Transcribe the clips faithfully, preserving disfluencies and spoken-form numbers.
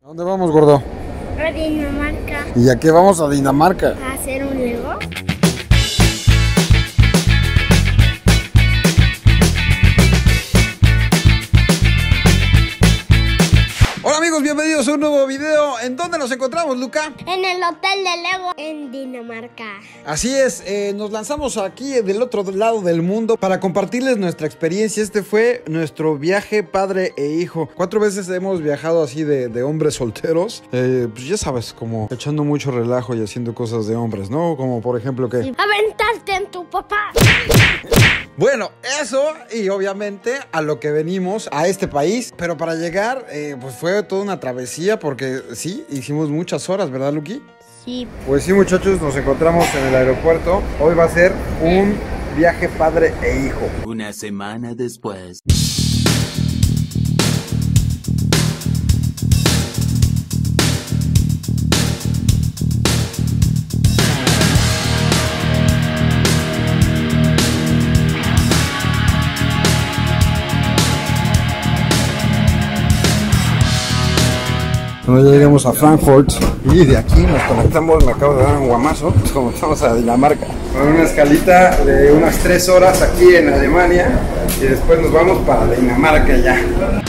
¿Dónde vamos, gordo? A Dinamarca. ¿Y a qué vamos a Dinamarca? ¿A hacer un Lego? Hola amigos, bienvenidos a un nuevo video. ¿En dónde nos encontramos, Luca? En el hotel de Lego en Dinamarca. Así es, eh, nos lanzamos aquí del otro lado del mundo para compartirles nuestra experiencia. Este fue nuestro viaje padre e hijo. Cuatro veces hemos viajado así de, de hombres solteros. Eh, pues ya sabes, como echando mucho relajo y haciendo cosas de hombres, ¿no? Como por ejemplo que... Aventarte en tu papá. Bueno, eso y obviamente a lo que venimos a este país. Pero para llegar, eh, pues fue toda una travesía porque sí, hicimos muchas horas, ¿verdad, Luqui? Sí. Pues sí, muchachos, nos encontramos en el aeropuerto. Hoy va a ser un viaje padre e hijo. Una semana después. Cuando ya llegamos a Frankfurt y de aquí nos conectamos, me acabo de dar un guamazo, como estamos a Dinamarca. Con una escalita de unas tres horas aquí en Alemania y después nos vamos para Dinamarca ya.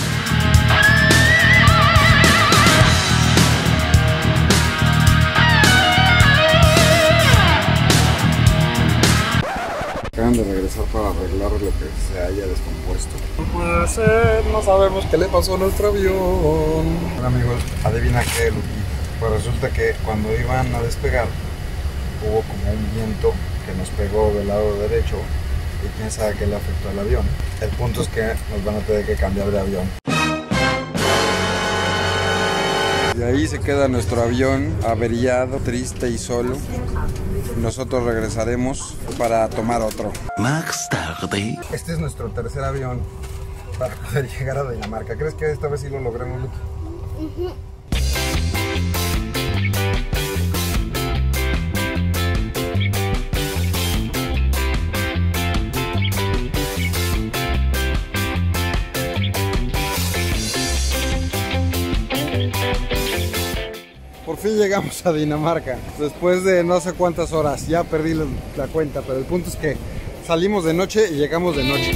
Acaban de regresar para arreglar lo que se haya descompuesto. No puede ser, no sabemos qué le pasó a nuestro avión. Bueno amigos, adivina qué, Luqui. Pues resulta que cuando iban a despegar hubo como un viento que nos pegó del lado derecho y quién sabe qué le afectó al avión. El punto es que nos van a tener que cambiar de avión. Y ahí se queda nuestro avión averiado, triste y solo. Nosotros regresaremos para tomar otro. Más tarde. Este es nuestro tercer avión para poder llegar a Dinamarca. ¿Crees que esta vez sí lo logremos, Luqui? Uh-huh. Por fin llegamos a Dinamarca, después de no sé cuántas horas, ya perdí la, la cuenta, pero el punto es que salimos de noche y llegamos de noche.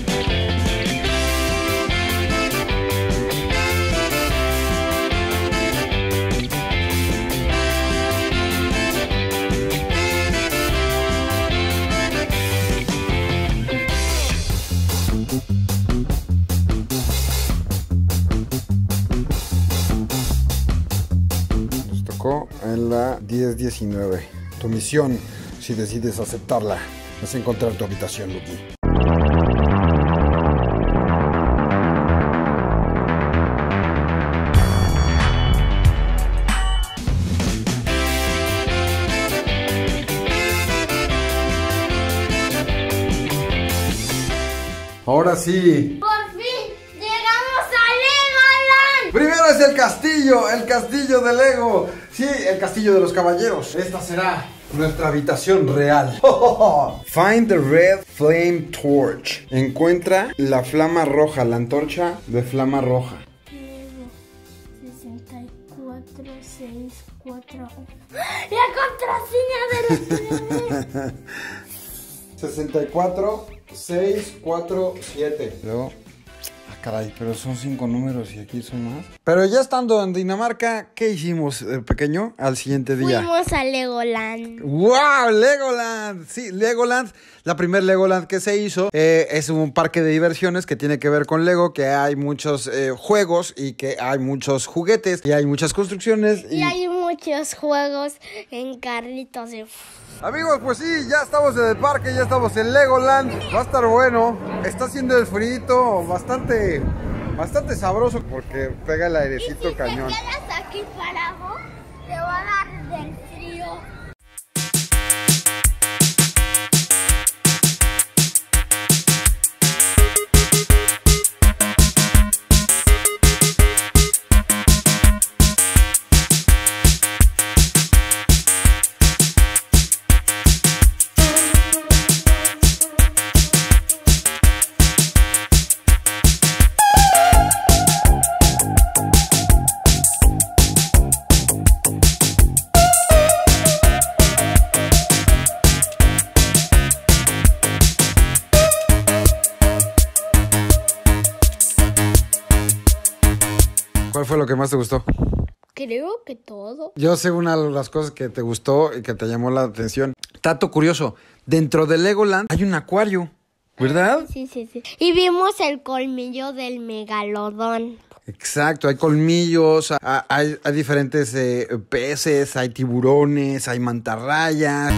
En la diez diecinueve. Tu misión, si decides aceptarla, es encontrar tu habitación, Luqui. Ahora sí. Por fin llegamos a Legoland. Primero es el castillo, el castillo de Lego. Sí, el castillo de los caballeros. Esta será nuestra habitación real. Find the red flame torch. Encuentra la flama roja, la antorcha de flama roja. Lego sesenta y cuatro, seis, cuatro. La contraseña de los sesenta y cuatro, seis, cuatro, siete. Luego... Caray, pero son cinco números y aquí son más. Pero ya estando en Dinamarca, ¿qué hicimos, eh, pequeño, al siguiente día? Fuimos a Legoland. ¡Wow! ¡Legoland! Sí, Legoland. La primer Legoland que se hizo eh, es un parque de diversiones que tiene que ver con Lego, que hay muchos eh, juegos y que hay muchos juguetes y hay muchas construcciones. Y, y hay muchos juegos en carritos. Y... Amigos, pues sí, ya estamos en el parque, ya estamos en Legoland. Va a estar bueno. Está haciendo el frío bastante, bastante sabroso porque pega el airecito ¿Y si cañón. te quedas aquí parado, te va a dar del frío. fue lo que más te gustó? Creo que todo. Yo sé una de las cosas que te gustó y que te llamó la atención. Dato curioso, dentro de Legoland hay un acuario, ¿verdad? Sí, sí, sí. Y vimos el colmillo del megalodón. Exacto, hay colmillos, hay, hay, hay diferentes eh, peces, hay tiburones, hay mantarrayas.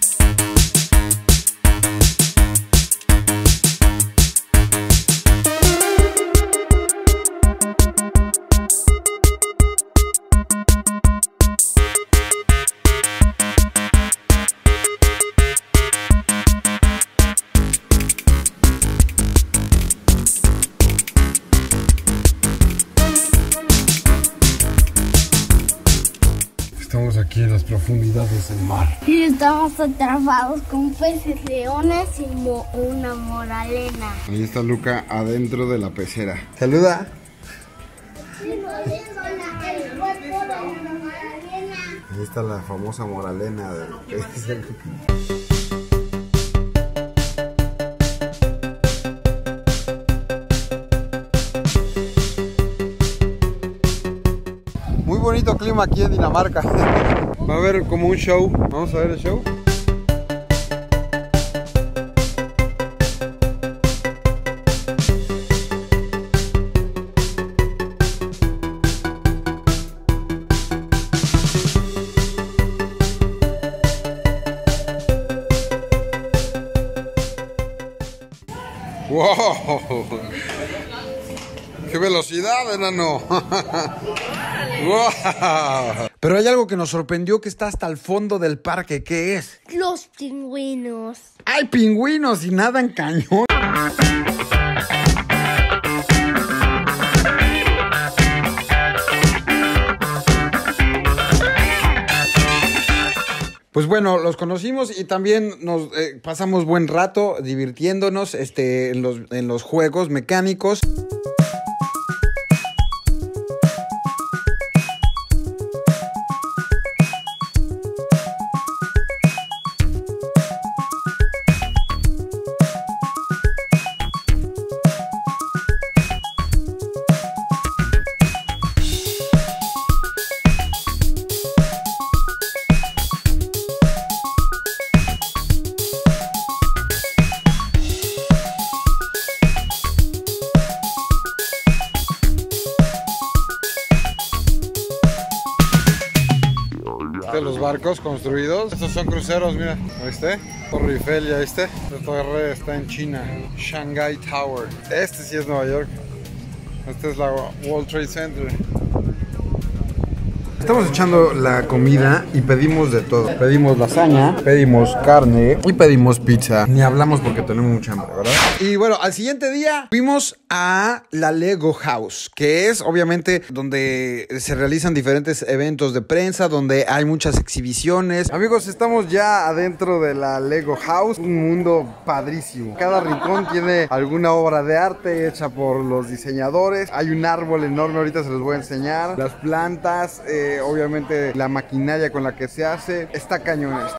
Estamos aquí en las profundidades del mar. Y estamos atrapados con peces leones y mo una moralena. Ahí está Luca adentro de la pecera. Saluda. Ahí está la famosa moralena del pez. Muy bonito clima aquí en Dinamarca. Va a haber como un show. Vamos a ver el show. ¡Wow! ¡Qué velocidad, enano! ¡Wow! Pero hay algo que nos sorprendió que está hasta el fondo del parque. ¿Qué es? Los pingüinos. ¡Hay pingüinos y nadan cañón! Pues bueno, los conocimos y también nos eh, pasamos buen rato divirtiéndonos este, en, los, en los juegos mecánicos. De los barcos construidos. Estos son cruceros, mira, ¿viste? Torre Eiffel, ¿ya viste? Esta torre está en China, Shanghai Tower. Este sí es Nueva York. Esta es la World Trade Center. Estamos echando la comida y pedimos de todo. Pedimos lasaña, pedimos carne y pedimos pizza. Ni hablamos porque tenemos mucha hambre, ¿verdad? Y bueno, al siguiente día fuimos a la Lego House, que es obviamente donde se realizan diferentes eventos de prensa, donde hay muchas exhibiciones. Amigos, estamos ya adentro de la Lego House, un mundo padrísimo. Cada rincón tiene alguna obra de arte hecha por los diseñadores. Hay un árbol enorme, ahorita se los voy a enseñar. Las plantas, eh, obviamente la maquinaria con la que se hace. Está cañón esto.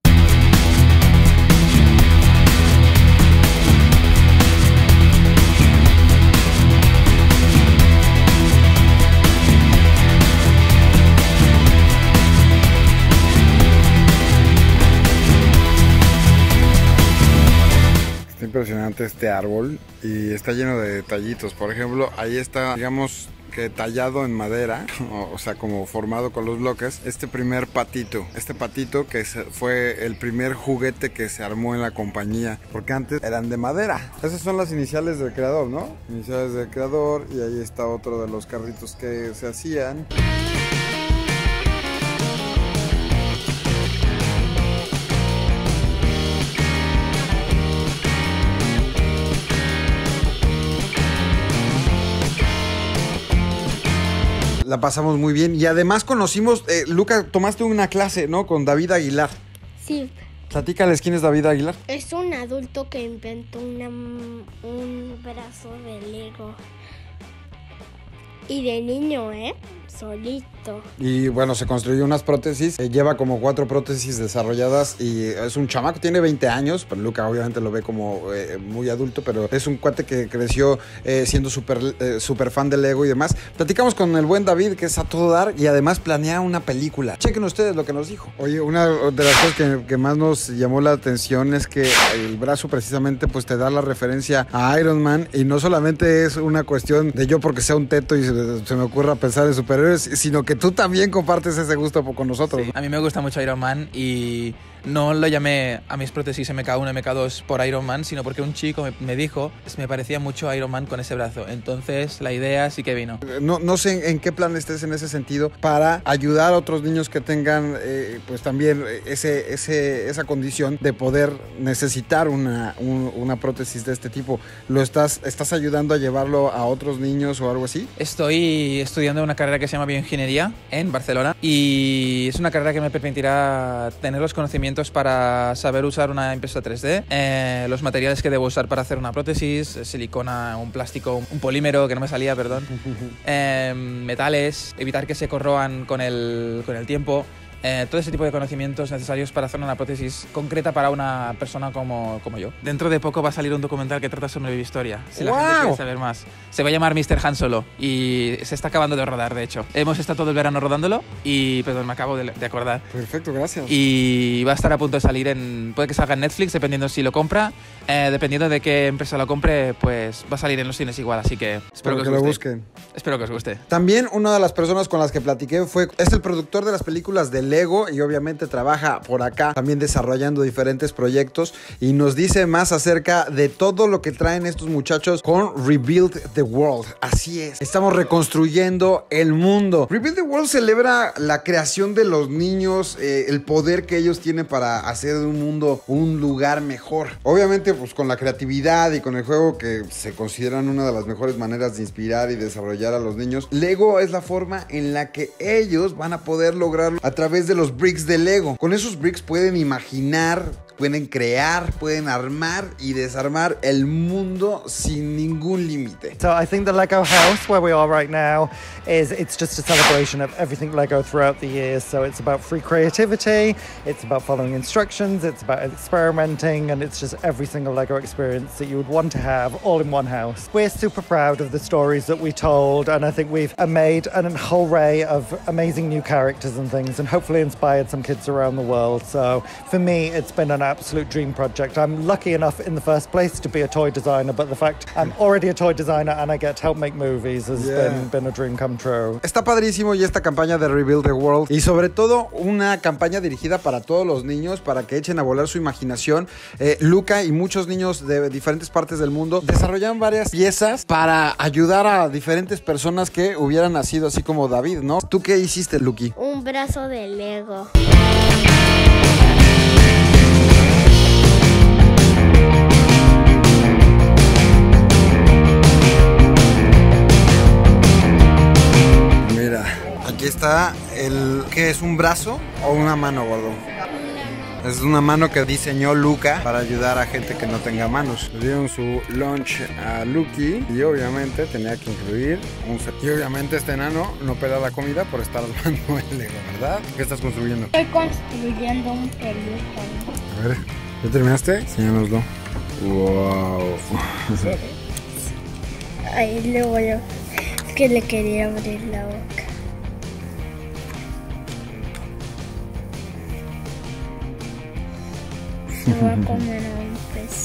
Impresionante este árbol y está lleno de detallitos. Por ejemplo, ahí está, digamos que tallado en madera, o, o sea, como formado con los bloques, este primer patito. Este patito que se, fue el primer juguete que se armó en la compañía, porque antes eran de madera. Esas son las iniciales del creador, ¿no? Iniciales del creador, y ahí está otro de los carritos que se hacían. La pasamos muy bien y además conocimos, eh, Luca, tomaste una clase, ¿no? Con David Aguilar. Sí. Platícales, ¿quién es David Aguilar? Es un adulto que inventó una, un brazo de Lego. Y de niño, ¿eh? solito. Y bueno, se construyó unas prótesis, eh, lleva como cuatro prótesis desarrolladas y es un chamaco, tiene veinte años, pero Luca obviamente lo ve como eh, muy adulto, pero es un cuate que creció eh, siendo súper eh, super fan de Lego y demás. Platicamos con el buen David, que es a todo dar, y además planea una película. Chequen ustedes lo que nos dijo. Oye, una de las cosas que, que más nos llamó la atención es que el brazo precisamente pues te da la referencia a Iron Man, y no solamente es una cuestión de yo porque sea un teto y se, se me ocurra pensar en superhéroes, sino que tú también compartes ese gusto con nosotros. Sí, a mí me gusta mucho Iron Man y no lo llamé a mis prótesis M K uno, M K dos por Iron Man, sino porque un chico me, me dijo que me parecía mucho a Iron Man con ese brazo. Entonces la idea sí que vino. No, no sé en, en qué plan estés en ese sentido para ayudar a otros niños que tengan eh, pues también ese, ese, esa condición de poder necesitar una, un, una prótesis de este tipo. ¿Lo estás, estás ayudando a llevarlo a otros niños o algo así? Estoy estudiando una carrera que se llama Bioingeniería en Barcelona y es una carrera que me permitirá tener los conocimientos para saber usar una impresora tres D, eh, los materiales que debo usar para hacer una prótesis, silicona, un plástico, un polímero, que no me salía, perdón, eh, metales, evitar que se corroan con el, con el tiempo. Eh, todo ese tipo de conocimientos necesarios para hacer una prótesis concreta para una persona como, como yo. Dentro de poco va a salir un documental que trata sobre mi historia, si la ¡Wow! gente quiere saber más. Se va a llamar míster Han Solo y se está acabando de rodar, de hecho. Hemos estado todo el verano rodándolo y, perdón, me acabo de, de acordar. Perfecto, gracias. Y va a estar a punto de salir en... Puede que salga en Netflix, dependiendo si lo compra. Eh, dependiendo de qué empresa lo compre, pues va a salir en los cines igual, así que espero que, que os lo guste. busquen. Espero que os guste. También una de las personas con las que platiqué fue, es el productor de las películas de Lego y obviamente trabaja por acá también desarrollando diferentes proyectos y nos dice más acerca de todo lo que traen estos muchachos con Rebuild the World. Así es, estamos reconstruyendo el mundo. Rebuild the World celebra la creación de los niños, eh, el poder que ellos tienen para hacer de un mundo un lugar mejor. Obviamente pues con la creatividad y con el juego, que se consideran una de las mejores maneras de inspirar y desarrollar a los niños, Lego es la forma en la que ellos van a poder lograrlo a través de los bricks de Lego. Con esos bricks pueden imaginar, pueden crear, pueden armar y desarmar el mundo sin ningún límite. So I think the Lego house where we are right now is it's just a celebration of everything Lego throughout the years. So it's about free creativity, it's about following instructions, it's about experimenting, and it's just every single Lego experience that you would want to have all in one house. We're super proud of the stories that we told, and I think we've made an whole array of amazing new characters and things, and hopefully inspired some kids around the world. So for me, it's been an absolute dream project. I'm lucky enough in the first place to be a toy designer, but the fact I'm already a toy designer and I get to help make movies has Yeah. been, been a dream come true. Está padrísimo y esta campaña de Rebuild the World, y sobre todo una campaña dirigida para todos los niños, para que echen a volar su imaginación. eh, Luca y muchos niños de diferentes partes del mundo desarrollaron varias piezas para ayudar a diferentes personas que hubieran nacido así como David, ¿no? ¿Tú qué hiciste, Luki? Un brazo de Lego. Mira, aquí está el... ¿Qué es? ¿Un brazo o una mano, gordo? Es una mano que diseñó Luca para ayudar a gente que no tenga manos. Le dieron su lunch a Luki y obviamente tenía que incluir un set. Y obviamente este enano no pela la comida por estar armando el Lego, ¿verdad? ¿Qué estás construyendo? Estoy construyendo un teléfono. A ver, ¿ya terminaste? Enséñanoslo. Wow. Ahí le voy a... Es que le quería abrir la boca. Se va a comer a un pez.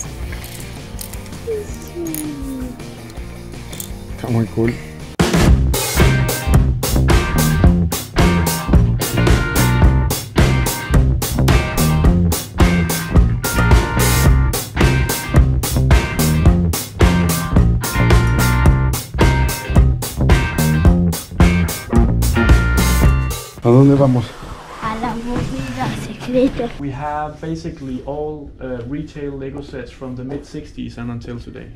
Está muy cool. ¿A dónde vamos? A la bodega secreta. We have basically all uh, retail Lego sets from the mid sixties and until today.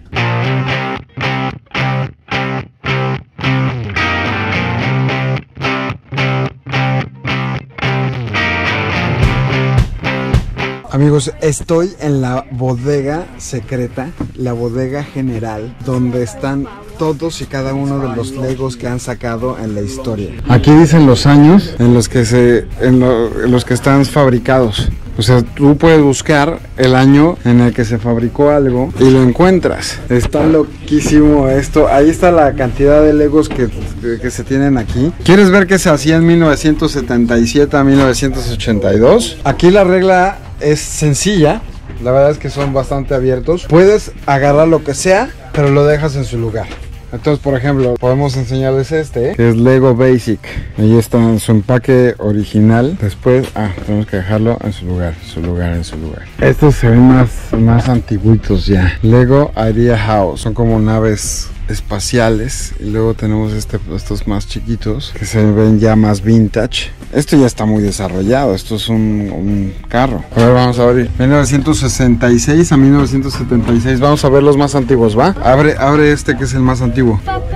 Amigos, estoy en la bodega secreta, la bodega general, donde están todos y cada uno de los Legos que han sacado en la historia. Aquí dicen los años en los que se en, lo, en los que están fabricados. O sea, tú puedes buscar el año en el que se fabricó algo y lo encuentras. Está loquísimo esto. Ahí está la cantidad de Legos que, que se tienen aquí. ¿Quieres ver qué se hacía en mil novecientos setenta y siete a mil novecientos ochenta y dos? Aquí la regla es sencilla. La verdad es que son bastante abiertos. Puedes agarrar lo que sea, pero lo dejas en su lugar. Entonces, por ejemplo, podemos enseñarles este, que es Lego Basic. Ahí está en su empaque original. Después, ah, tenemos que dejarlo en su lugar, en su lugar, en su lugar. Estos se ven más, más antiguitos ya. Lego Idea House. Son como naves espaciales. Y luego tenemos este, estos más chiquitos, que se ven ya más vintage. Esto ya está muy desarrollado. Esto es un, un carro. A ver, vamos a abrir. mil novecientos sesenta y seis a mil novecientos setenta y seis. Vamos a ver los más antiguos, ¿va? Abre, abre este que es el más antiguo.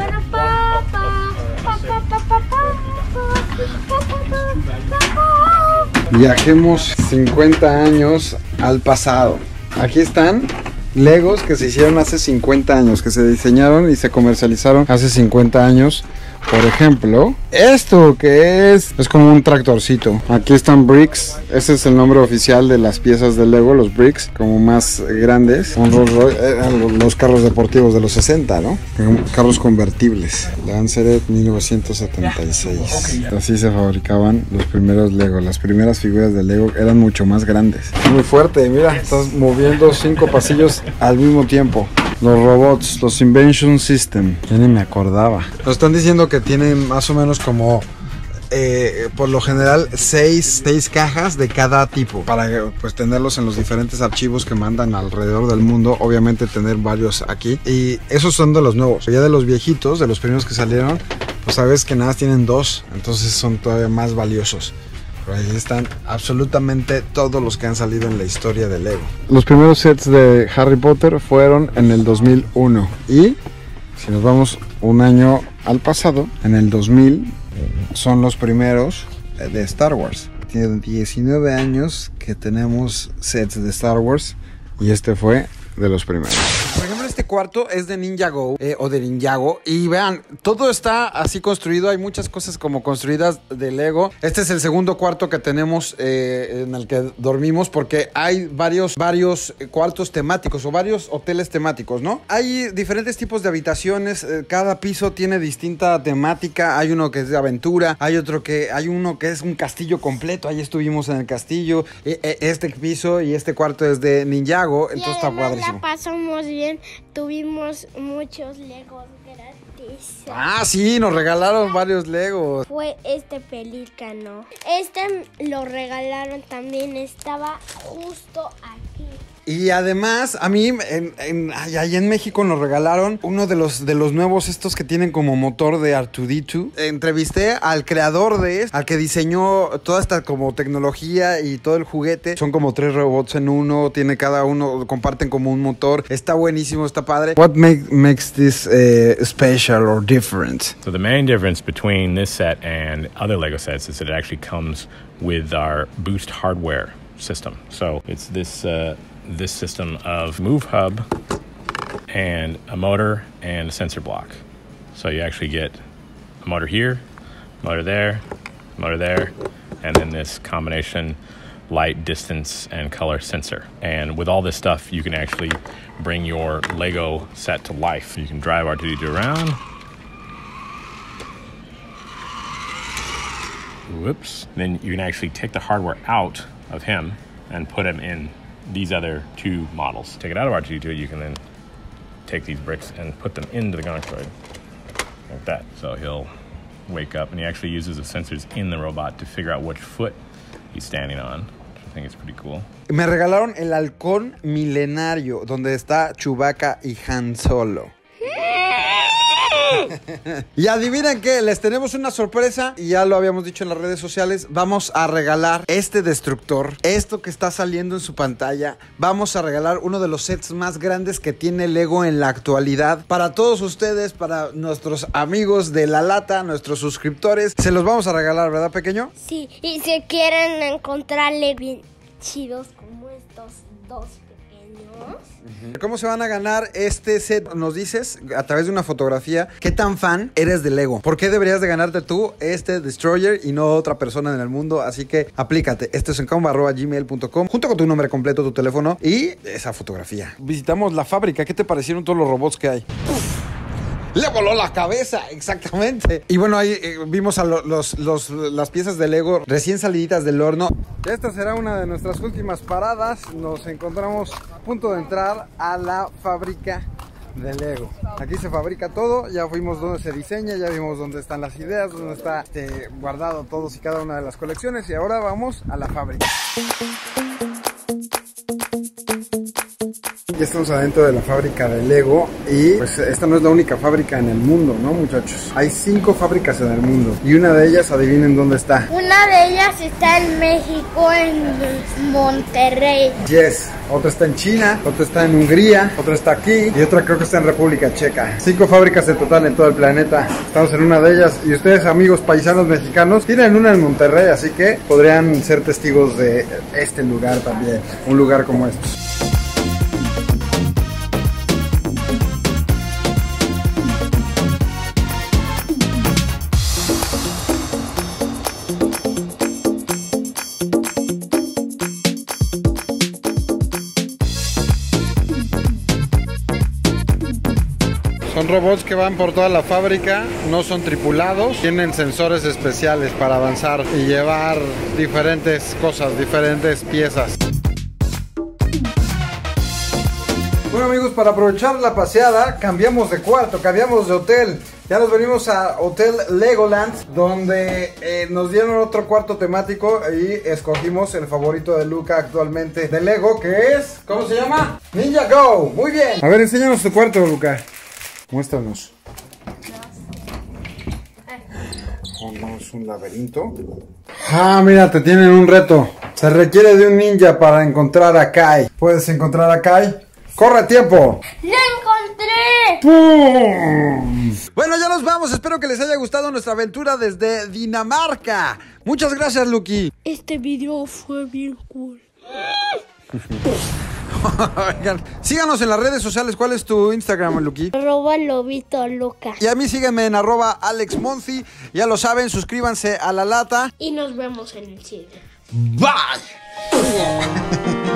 Viajemos cincuenta años al pasado. Aquí están Legos que se hicieron hace cincuenta años, que se diseñaron y se comercializaron hace cincuenta años. Por ejemplo, esto que es es como un tractorcito. Aquí están bricks. Ese es el nombre oficial de las piezas de Lego, los bricks, como más grandes. Un Rolls Royce, eran los carros deportivos de los sesenta, ¿no? Carros convertibles. Lancer mil novecientos setenta y seis. Así se fabricaban los primeros Lego. Las primeras figuras de Lego eran mucho más grandes. Muy fuerte, mira, estás moviendo cinco pasillos al mismo tiempo. Los robots, los Invention System. Ya ni me acordaba. Nos están diciendo que tienen más o menos como eh, por lo general seis, seis cajas de cada tipo, para pues tenerlos en los diferentes archivos que mandan alrededor del mundo. Obviamente tener varios aquí. Y esos son de los nuevos. Ya de los viejitos, de los primeros que salieron, pues sabes que nada más tienen dos. Entonces son todavía más valiosos. Pero ahí están absolutamente todos los que han salido en la historia de Lego. Los primeros sets de Harry Potter fueron en el dos mil uno. Y si nos vamos un año al pasado, en el dos mil son los primeros de Star Wars. Tiene diecinueve años que tenemos sets de Star Wars y este fue de los primeros. Por ejemplo, este cuarto es de Ninjago eh, o de Ninjago. Y vean, todo está así construido. Hay muchas cosas como construidas de Lego. Este es el segundo cuarto que tenemos eh, en el que dormimos, porque hay varios, varios cuartos temáticos o varios hoteles temáticos, ¿no? Hay diferentes tipos de habitaciones. Eh, cada piso tiene distinta temática. Hay uno que es de aventura. Hay otro que, hay uno que es un castillo completo. Ahí estuvimos en el castillo. Eh, eh, este piso y este cuarto es de Ninjago. Entonces está padrísimo. La pasamos bien, tuvimos muchos Legos gratis. Ah, sí, nos regalaron varios Legos. Fue este pelícano. Este lo regalaron también, estaba justo aquí. Y además, a mí, en, en, allá en México nos regalaron uno de los, de los nuevos estos que tienen como motor de R dos D dos. Entrevisté al creador de esto, al que diseñó toda esta como tecnología y todo el juguete. Son como tres robots en uno, tiene cada uno, comparten como un motor. Está buenísimo, está padre. What make, makes this uh, special or different? So the main difference between this set and other Lego sets is that it actually comes with our Boost hardware system. So it's this... Uh, this system of move hub and a motor and a sensor block. So you actually get a motor here, motor there, motor there, and then this combination light, distance, and color sensor. And with all this stuff, you can actually bring your Lego set to life. You can drive R two D two around. Whoops. Then you can actually take the hardware out of him and put him in these other two models. Take it out of R two D two, you can then take these bricks and put them into the Gontroid like that. So he'll wake up and he actually uses the sensors in the robot to figure out which foot he's standing on, which I think is pretty cool. Me regalaron el halcón milenario, donde está Chewbacca y Han Solo. Y adivinen qué, les tenemos una sorpresa. Y ya lo habíamos dicho en las redes sociales. Vamos a regalar este destructor, esto que está saliendo en su pantalla. Vamos a regalar uno de los sets más grandes que tiene Lego en la actualidad, para todos ustedes, para nuestros amigos de La Lata, nuestros suscriptores. Se los vamos a regalar, ¿verdad, pequeño? Sí, y si quieren encontrarle bien chidos como estos dos pequeños, ¿Cómo se van a ganar este set? Nos dices a través de una fotografía qué tan fan eres de Lego. ¿Por qué deberías de ganarte tú este Destroyer y no otra persona en el mundo? Así que aplícate. Esto es encomba arroba gmail punto com junto con tu nombre completo, tu teléfono y esa fotografía. Visitamos la fábrica. ¿Qué te parecieron todos los robots que hay? Le voló la cabeza, exactamente. Y bueno, ahí eh, vimos a lo, los, los, las piezas de Lego recién saliditas del horno. Esta será una de nuestras últimas paradas. Nos encontramos a punto de entrar a la fábrica de Lego. Aquí se fabrica todo. Ya fuimos donde se diseña, ya vimos dónde están las ideas, dónde está eh, guardado todos y cada una de las colecciones. Y ahora vamos a la fábrica. Ya estamos adentro de la fábrica de Lego y pues esta no es la única fábrica en el mundo, ¿no, muchachos? Hay cinco fábricas en el mundo y una de ellas, adivinen dónde está. Una de ellas está en México, en Monterrey. Yes, otra está en China, otra está en Hungría, otra está aquí y otra creo que está en República Checa. Cinco fábricas en total en todo el planeta. Estamos en una de ellas y ustedes, amigos paisanos mexicanos, tienen una en Monterrey, así que podrían ser testigos de este lugar también, un lugar como estos. Son robots que van por toda la fábrica, no son tripulados, tienen sensores especiales para avanzar y llevar diferentes cosas, diferentes piezas. Bueno, amigos, para aprovechar la paseada, cambiamos de cuarto, cambiamos de hotel. Ya nos venimos a Hotel Legoland, donde eh, nos dieron otro cuarto temático y escogimos el favorito de Luca actualmente de Lego, que es, ¿cómo se llama? Ninja Go. Muy bien. A ver, enséñanos tu cuarto, Luca. Muéstranos. Oh, no, es un laberinto. Ah, mira, te tienen un reto. Se requiere de un ninja para encontrar a Kai. ¿Puedes encontrar a Kai? ¡Corre a tiempo! ¡Lo encontré! ¡Pum! Bueno, ya nos vamos. Espero que les haya gustado nuestra aventura desde Dinamarca. Muchas gracias, Lucky. Este video fue bien cool. Oigan, síganos en las redes sociales. ¿Cuál es tu Instagram, Lucky? Arroba Lobito Luca. Y a mí sígueme en arroba Alex Monzi. Ya lo saben, suscríbanse a La Lata. Y nos vemos en el cine. Bye.